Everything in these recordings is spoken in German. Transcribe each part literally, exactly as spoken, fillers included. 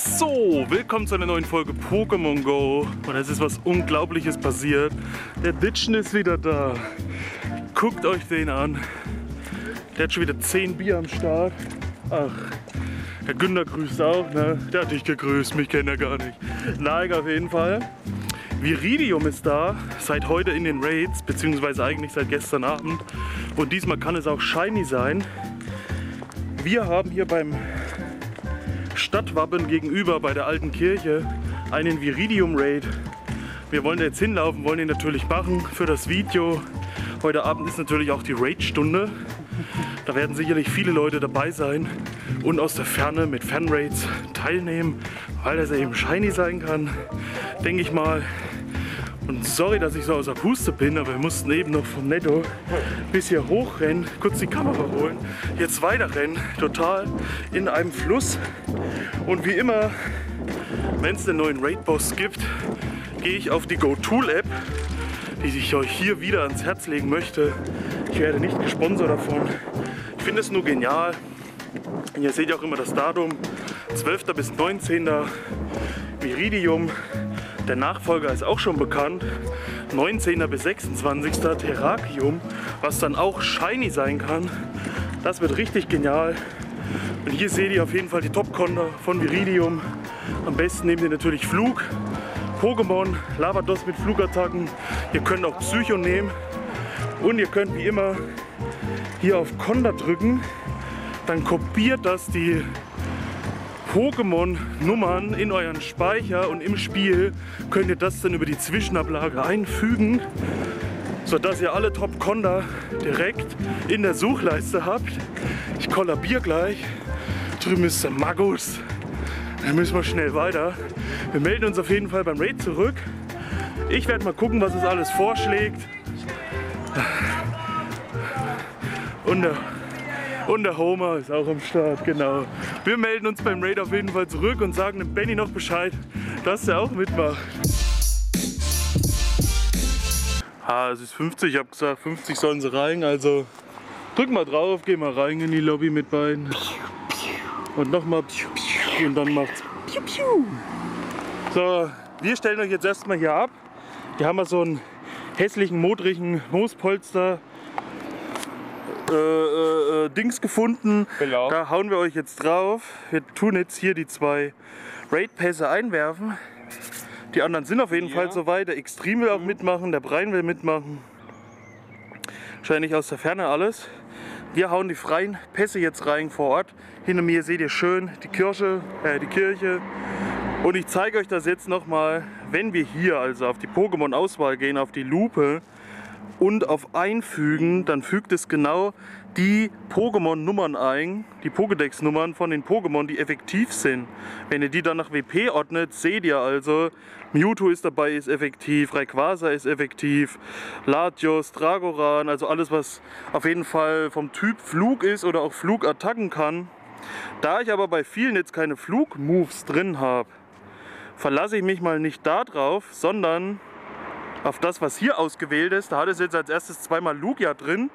So, willkommen zu einer neuen Folge Pokémon Go. Und es ist was Unglaubliches passiert. Der Ditchen ist wieder da. Guckt euch den an. Der hat schon wieder zehn Bier am Start. Ach, Herr Günther grüßt auch, ne? Der hat dich gegrüßt, mich kennt er gar nicht. Nein, auf jeden Fall. Viridium ist da, seit heute in den Raids, beziehungsweise eigentlich seit gestern Abend. Und diesmal kann es auch shiny sein. Wir haben hier beim Stadtwappen gegenüber bei der alten Kirche einen Viridium-Raid. Wir wollen da jetzt hinlaufen, wollen ihn natürlich machen für das Video. Heute Abend ist natürlich auch die Raid-Stunde. Da werden sicherlich viele Leute dabei sein und aus der Ferne mit Fanraids teilnehmen, weil das ja eben shiny sein kann, denke ich mal. Und sorry, dass ich so aus der Puste bin, aber wir mussten eben noch vom Netto bis hier hochrennen, kurz die Kamera holen, jetzt weiterrennen, total in einem Fluss. Und wie immer, wenn es den neuen Raid-Boss gibt, gehe ich auf die GoTool-App, die ich euch hier wieder ans Herz legen möchte. Ich werde nicht gesponsert davon. Ich finde es nur genial. Und hier seht ihr auch immer das Datum, zwölfter bis neunzehnter Viridium. Der Nachfolger ist auch schon bekannt, neunzehnter bis sechsundzwanzigster Terrakium, was dann auch shiny sein kann. Das wird richtig genial. Und hier seht ihr auf jeden Fall die Top-Conter von Viridium. Am besten nehmt ihr natürlich Flug, Pokémon, Lavados mit Flugattacken. Ihr könnt auch Psycho nehmen und ihr könnt wie immer hier auf Konter drücken. Dann kopiert das die Pokémon-Nummern in euren Speicher und im Spiel könnt ihr das dann über die Zwischenablage einfügen, sodass ihr alle Top-Conter direkt in der Suchleiste habt. Ich kollabiere gleich. Drüben ist der Magus. Dann müssen wir schnell weiter. Wir melden uns auf jeden Fall beim Raid zurück. Ich werde mal gucken, was es alles vorschlägt. Und der Und der Homer ist auch am Start, genau. Wir melden uns beim Raid auf jeden Fall zurück und sagen dem Benny noch Bescheid, dass er auch mitmacht. Ah, es ist fünfzig, ich habe gesagt, fünfzig sollen sie rein, also drück mal drauf, geh mal rein in die Lobby mit beiden. Und nochmal und dann macht's. So, wir stellen euch jetzt erstmal hier ab. Hier haben wir so einen hässlichen, modrigen Moospolster. Äh, äh, Dings gefunden. Genau. Da hauen wir euch jetzt drauf. Wir tun jetzt hier die zwei Raid-Pässe einwerfen. Die anderen sind auf jeden ja. Fall soweit. Der Extreme will auch mitmachen, der Brian will mitmachen. Wahrscheinlich aus der Ferne alles. Wir hauen die freien Pässe jetzt rein vor Ort. Hinter mir seht ihr schön die Kirche, äh, die Kirche. Und ich zeige euch das jetzt nochmal, wenn wir hier also auf die Pokémon-Auswahl gehen, auf die Lupe und auf Einfügen, dann fügt es genau die Pokémon-Nummern ein, die Pokédex-Nummern von den Pokémon, die effektiv sind. Wenn ihr die dann nach W P ordnet, seht ihr also, Mewtwo ist dabei, ist effektiv, Rayquaza ist effektiv, Latios, Dragoran, also alles, was auf jeden Fall vom Typ Flug ist oder auch Flugattacken kann. Da ich aber bei vielen jetzt keine Flug-Moves drin habe, verlasse ich mich mal nicht darauf, sondern auf das, was hier ausgewählt ist. Da hat es jetzt als erstes zweimal Lugia drin.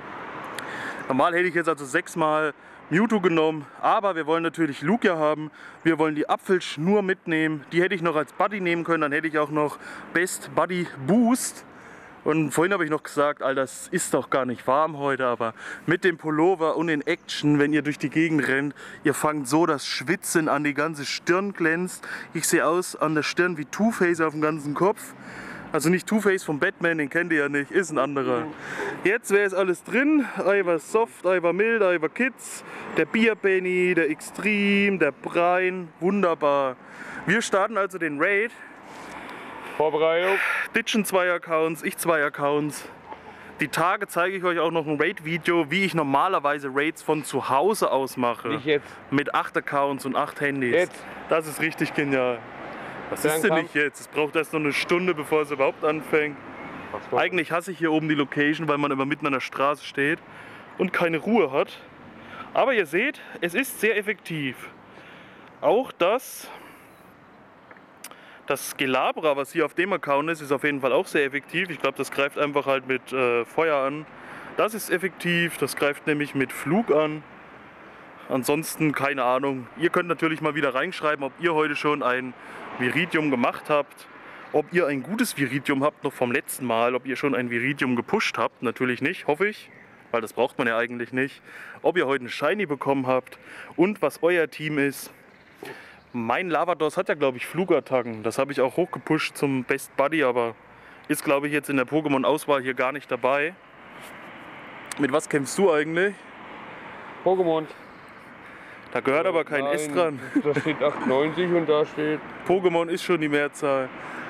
Normal hätte ich jetzt also sechsmal Mewtwo genommen, aber wir wollen natürlich Lugia haben. Wir wollen die Apfelschnur mitnehmen. Die hätte ich noch als Buddy nehmen können, dann hätte ich auch noch Best Buddy Boost. Und vorhin habe ich noch gesagt, Alter, das ist doch gar nicht warm heute, aber mit dem Pullover und in Action, wenn ihr durch die Gegend rennt, ihr fangt so das Schwitzen an, die ganze Stirn glänzt. Ich sehe aus an der Stirn wie Two-Face auf dem ganzen Kopf. Also nicht Two-Face vom Batman, den kennt ihr ja nicht, ist ein anderer. Jetzt wäre es alles drin. Ivar Soft, Ivar Mild, Ivar Kids, der Bier Benny, der Extreme, der Brian, wunderbar. Wir starten also den Raid. Vorbereitung. Ditchen zwei Accounts, ich zwei Accounts. Die Tage zeige ich euch auch noch ein Raid-Video, wie ich normalerweise Raids von zu Hause aus mache. Nicht jetzt. Mit acht Accounts und acht Handys. Jetzt. Das ist richtig genial. Was ist denn nicht jetzt? Es braucht erst noch eine Stunde, bevor es überhaupt anfängt. Eigentlich hasse ich hier oben die Location, weil man immer mitten an der Straße steht und keine Ruhe hat. Aber ihr seht, es ist sehr effektiv. Auch das, das Gelabra, was hier auf dem Account ist, ist auf jeden Fall auch sehr effektiv. Ich glaube, das greift einfach halt mit äh, Feuer an. Das ist effektiv, das greift nämlich mit Flug an. ansonsten keine Ahnung. Ihr könnt natürlich mal wieder reinschreiben, ob ihr heute schon ein Viridium gemacht habt. Ob ihr ein gutes Viridium habt, noch vom letzten Mal. Ob ihr schon ein Viridium gepusht habt. Natürlich nicht, hoffe ich. Weil das braucht man ja eigentlich nicht. Ob ihr heute ein Shiny bekommen habt und was euer Team ist. Mein Lavados hat ja, glaube ich, Flugattacken. Das habe ich auch hochgepusht zum Best Buddy, aber ist, glaube ich, jetzt in der Pokémon-Auswahl hier gar nicht dabei. Mit was kämpfst du eigentlich? Pokémon. Da gehört aber kein Nein, S dran. Da steht achtundneunzig und da steht... Pokémon ist schon die Mehrzahl.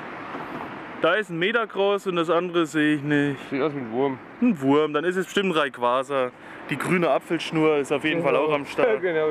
Da ist ein Metacross und das andere sehe ich nicht. Sieht aus wie ein Wurm. Ein Wurm, dann ist es bestimmt ein Rayquaza. Die grüne Apfelschnur ist auf jeden Genau. Fall auch am Start. Genau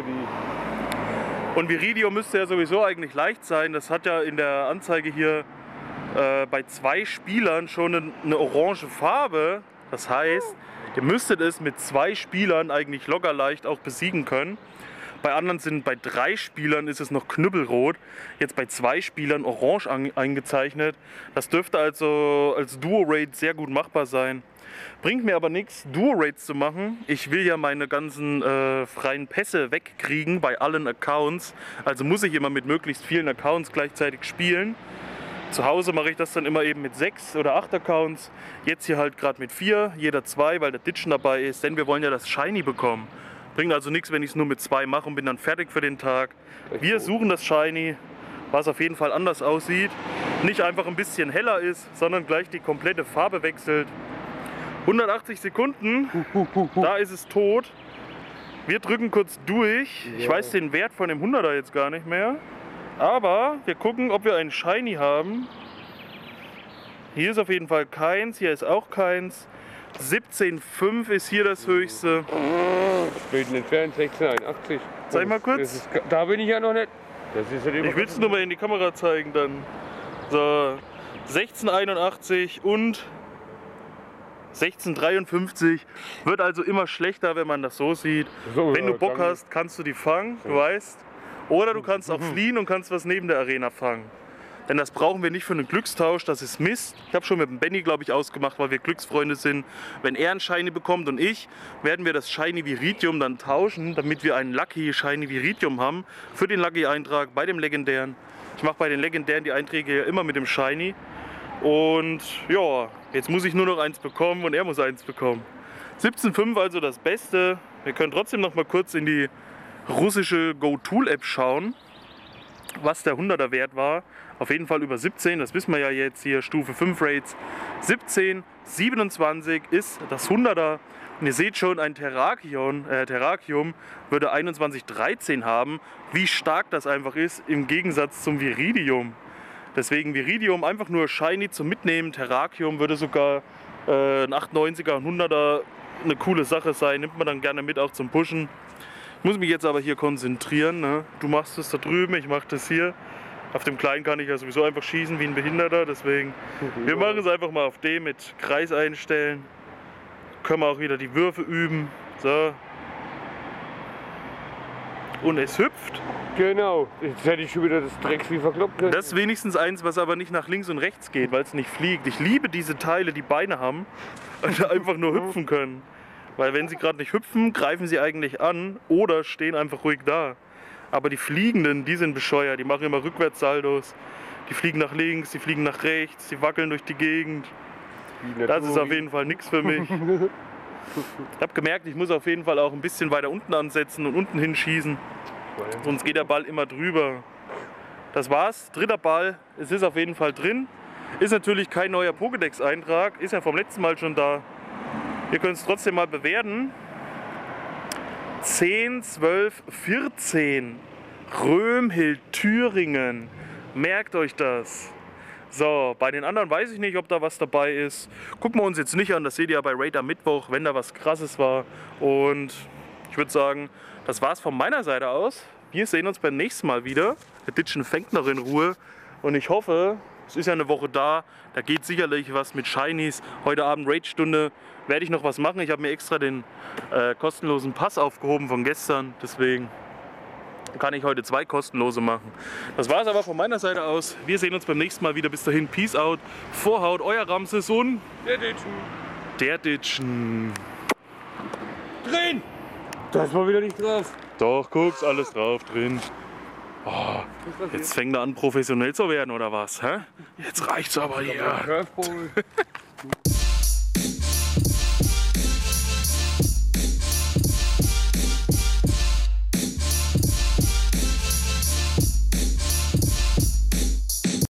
die. Und Viridium müsste ja sowieso eigentlich leicht sein. Das hat ja in der Anzeige hier äh, bei zwei Spielern schon eine, eine orange Farbe. Das heißt, ihr müsstet es mit zwei Spielern eigentlich locker leicht auch besiegen können. Bei anderen sind bei drei Spielern ist es noch knüppelrot. Jetzt bei zwei Spielern orange eingezeichnet. Das dürfte also als Duo-Raid sehr gut machbar sein. Bringt mir aber nichts, Duo-Raids zu machen. Ich will ja meine ganzen äh, freien Pässe wegkriegen bei allen Accounts. Also muss ich immer mit möglichst vielen Accounts gleichzeitig spielen. Zu Hause mache ich das dann immer eben mit sechs oder acht Accounts. Jetzt hier halt gerade mit vier, jeder zwei, weil der Ditchen dabei ist. Denn wir wollen ja das Shiny bekommen. Bringt also nichts, wenn ich es nur mit zwei mache und bin dann fertig für den Tag. Wir suchen das Shiny, was auf jeden Fall anders aussieht. Nicht einfach ein bisschen heller ist, sondern gleich die komplette Farbe wechselt. hundertachtzig Sekunden, da ist es tot. Wir drücken kurz durch. Ich weiß den Wert von dem hunderter jetzt gar nicht mehr. Aber wir gucken, ob wir einen Shiny haben. Hier ist auf jeden Fall keins, hier ist auch keins. siebzehn Komma fünf ist hier das höchste. Steht entfernt sechzehn Komma einundachtzig. Zeig mal kurz. Das ist, da bin ich ja noch nicht. Das ist halt Ich will es nur mal in die Kamera zeigen dann. So, sechzehn Komma einundachtzig und sechzehn Komma dreiundfünfzig. Wird also immer schlechter, wenn man das so sieht. So, wenn du Bock dann- hast, kannst du die fangen, du weißt. Oder du kannst auch fliehen und kannst was neben der Arena fangen. Denn das brauchen wir nicht für einen Glückstausch, das ist Mist. Ich habe schon mit dem Benny, glaube ich, ausgemacht, weil wir Glücksfreunde sind. Wenn er ein Shiny bekommt und ich, werden wir das Shiny Viridium dann tauschen, damit wir einen Lucky Shiny Viridium haben für den Lucky-Eintrag bei dem Legendären. Ich mache bei den Legendären die Einträge ja immer mit dem Shiny. Und ja, jetzt muss ich nur noch eins bekommen und er muss eins bekommen. siebzehn Komma fünf also das Beste. Wir können trotzdem noch mal kurz in die russische Go-Tool-App schauen, was der hunderter Wert war. Auf jeden Fall über siebzehn, das wissen wir ja jetzt hier, Stufe fünf Raids. siebzehn Komma siebenundzwanzig ist das hunderter. Und ihr seht schon, ein Terrakion, äh, Terrakium würde einundzwanzig Komma dreizehn haben. Wie stark das einfach ist im Gegensatz zum Viridium. Deswegen Viridium einfach nur Shiny zum Mitnehmen. Terrakium würde sogar äh, ein achtundneunziger, ein hunderter eine coole Sache sein. Nimmt man dann gerne mit auch zum Pushen. Ich muss mich jetzt aber hier konzentrieren. Ne? Du machst es da drüben, ich mache das hier. Auf dem Kleinen kann ich ja sowieso einfach schießen wie ein Behinderter. Deswegen, wir machen es einfach mal auf dem mit Kreis einstellen. Können wir auch wieder die Würfe üben. So. Und es hüpft. Genau, jetzt hätte ich schon wieder das Drecksvieh verkloppt. können. Das ist wenigstens eins, was aber nicht nach links und rechts geht, weil es nicht fliegt. Ich liebe diese Teile, die Beine haben und einfach nur hüpfen können. Weil wenn sie gerade nicht hüpfen, greifen sie eigentlich an oder stehen einfach ruhig da. Aber die Fliegenden, die sind bescheuert. Die machen immer Rückwärtssaldos. Die fliegen nach links, die fliegen nach rechts, die wackeln durch die Gegend. Die Das ist Natur- auf jeden Fall nichts für mich. Ich habe gemerkt, ich muss auf jeden Fall auch ein bisschen weiter unten ansetzen und unten hinschießen. Sonst geht der Ball immer drüber. Das war's, dritter Ball. Es ist auf jeden Fall drin. Ist natürlich kein neuer Pokédex-Eintrag. Ist ja vom letzten Mal schon da. Ihr könnt es trotzdem mal bewerten. zehn, zwölf, vierzehn. Römhild, Thüringen. Merkt euch das. So, bei den anderen weiß ich nicht, ob da was dabei ist. Gucken wir uns jetzt nicht an, das seht ihr ja bei Raid am Mittwoch, wenn da was Krasses war. Und ich würde sagen, das war's von meiner Seite aus. Wir sehen uns beim nächsten Mal wieder. Der Ditchen fängt noch in Ruhe. Und ich hoffe, es ist ja eine Woche da, da geht sicherlich was mit Shinies. Heute Abend Raid-Stunde werde ich noch was machen. Ich habe mir extra den äh, kostenlosen Pass aufgehoben von gestern. Deswegen kann ich heute zwei kostenlose machen. Das war es aber von meiner Seite aus. Wir sehen uns beim nächsten Mal wieder. Bis dahin, Peace out. Vorhaut, euer Ramses und Der Ditchen. der Ditchen. Drehen! Da ist mal wieder nicht drauf. Doch, guck's, alles drauf drin. Oh, jetzt fängt er an, professionell zu werden, oder was? Hä? Jetzt reicht's aber hier.